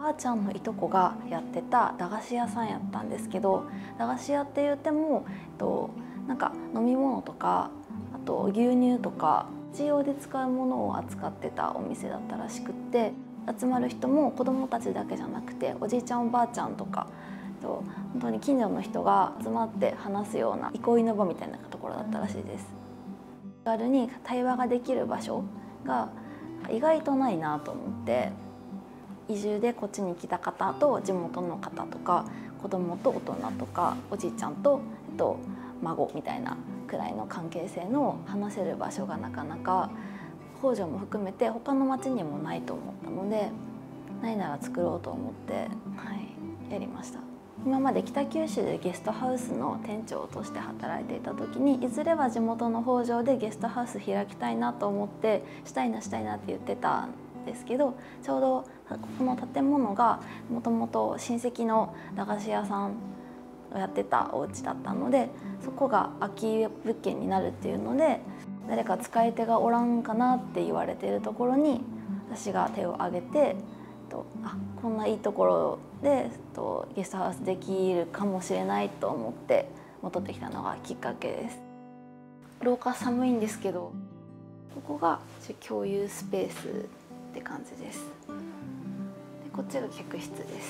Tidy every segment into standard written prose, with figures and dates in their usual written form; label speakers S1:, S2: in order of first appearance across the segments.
S1: ばあちゃんのいとこがやってた駄菓子屋さんやったんですけど、駄菓子屋って言っても、なんか飲み物とか、あと牛乳とか日用で使うものを扱ってたお店だったらしくって、集まる人も子どもたちだけじゃなくておじいちゃんおばあちゃんとか、本当に近所の人が集まって話すような憩いの場みたいなところだったらしいです。気軽に対話ができる場所が意外とないなと思って、移住でこっちに来た方と地元の方とか、子供と大人とかおじいちゃんと、孫みたいなくらいの関係性の話せる場所がなかなか北条も含めて他の町にもないと思ったので、ないなら作ろうと思って、やりました。今まで北九州でゲストハウスの店長として働いていた時に、いずれは地元の北条でゲストハウス開きたいなと思って、したいなって言ってたんですけど、ちょうどこの建物がもともと親戚の駄菓子屋さんをやってたお家だったので、そこが空き物件になるっていうので、誰か使い手がおらんかなって言われているところに私が手を挙げて、こんないいところでゲストハウスできるかもしれないと思って戻ってきたのがきっかけです。廊下寒いんですけど、ここが共有スペースって感じです。でこっちが客室です。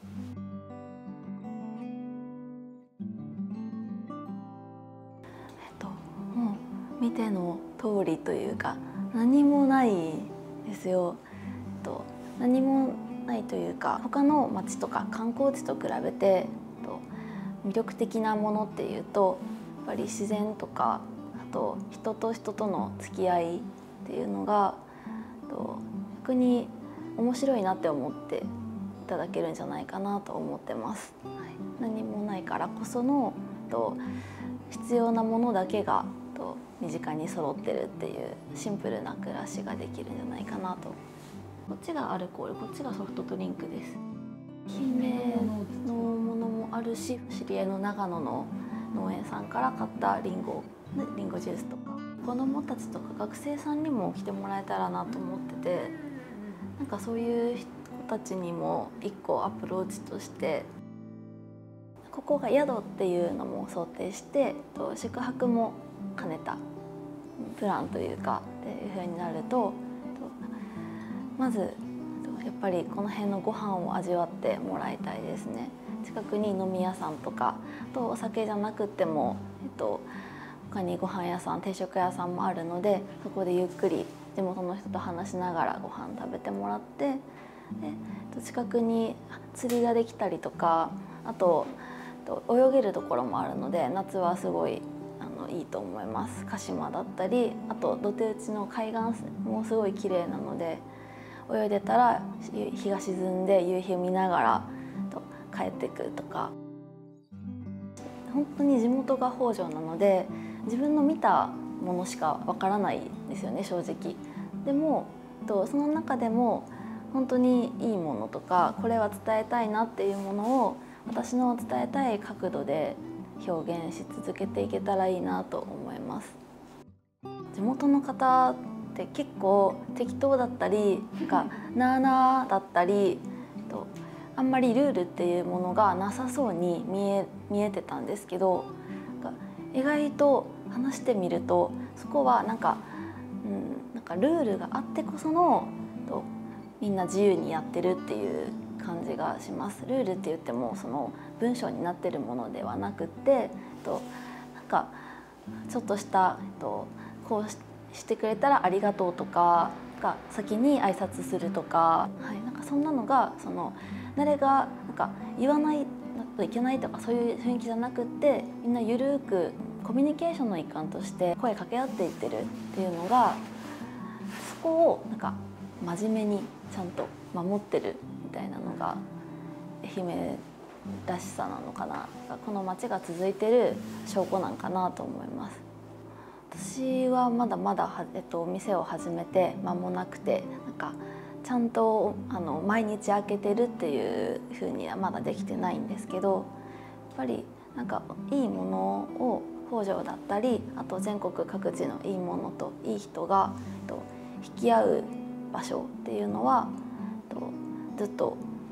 S1: もう見ての通りというか、何もないですよ。何もないというか、他の町とか観光地と比べて魅力的なものっていうと、やっぱり自然とか、あと人と人との付き合いっていうのが逆に面白いなって思っていただけるんじゃないかなと思ってます。何もないからこその必要なものだけが身近に揃ってるっていうシンプルな暮らしができるんじゃないかなと。こっちがアルコール、こっちがソフトドリンクです。姫のものもあるし、知り合いの長野の農園さんから買ったリンゴジュースとか、子どもたちとか学生さんにも来てもらえたらなと思ってて、なんかそういう人たちにも一個アプローチとして、ここが宿っていうのも想定して、宿泊も兼ねたプランというかっていう風になると、まずやっぱりこの辺のご飯を味わってもらいたいですね。近くに飲み屋さんとか、お酒じゃなくても、他にご飯屋さん、定食屋さんもあるので、そこでゆっくり地元の人と話しながらご飯食べてもらって、近くに釣りができたりとか、あと泳げるところもあるので、夏はすごいいいと思います。鹿島だったり、あと土手打ちの海岸もすごい綺麗なので、泳いでたら日が沈んで夕日を見ながら帰ってくるとか。本当に地元が北条なので、自分の見たものしかわからないんですよね、正直。でもその中でも本当にいいものとか、これは伝えたいなっていうものを私の伝えたい角度で表現し続けていけたらいいなと思います。地元の方って結構適当だったり、なあなあだったり、あんまりルールっていうものがなさそうに見えてたんですけど、意外と話してみると、そこはなんかルールがあってこそのみんな自由にやってるっていう感じがします。ルールって言ってもその文章になってるものではなくって、なんかちょっとしたこうしてくれたらありがとうとか、先に挨拶するとか、なんかそんなのが誰が言わないといけないとか、そういう雰囲気じゃなくって、みんなゆるくコミュニケーションの一環として声かけ合っていってるっていうのが、そこを真面目にちゃんと守ってるみたいなのが愛媛らしさなのかな、この町が続いてる証拠なんかなと思います。私はまだまだお店を始めて間もなくて、ちゃんと毎日開けてるっていう風にはまだできてないんですけど、やっぱりいいものを北条だったり、あと全国各地のいいものといい人が引き合う場所っていうのはずっと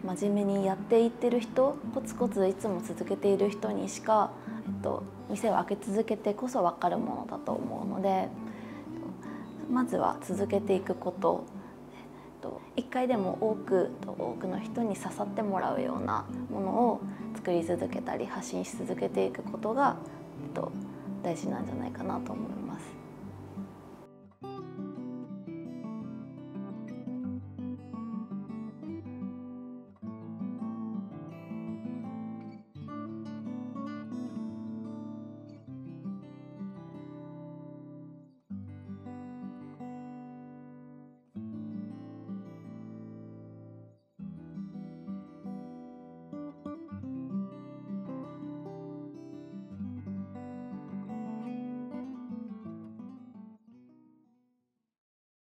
S1: 真面目にやっていってる人、コツコツいつも続けている人にしか、店を開け続けてこそ分かるものだと思うので、まずは続けていくこと、一回でも多くの人に刺さってもらうようなものを作り続けたり発信し続けていくことが、大事なんじゃないかなと思います。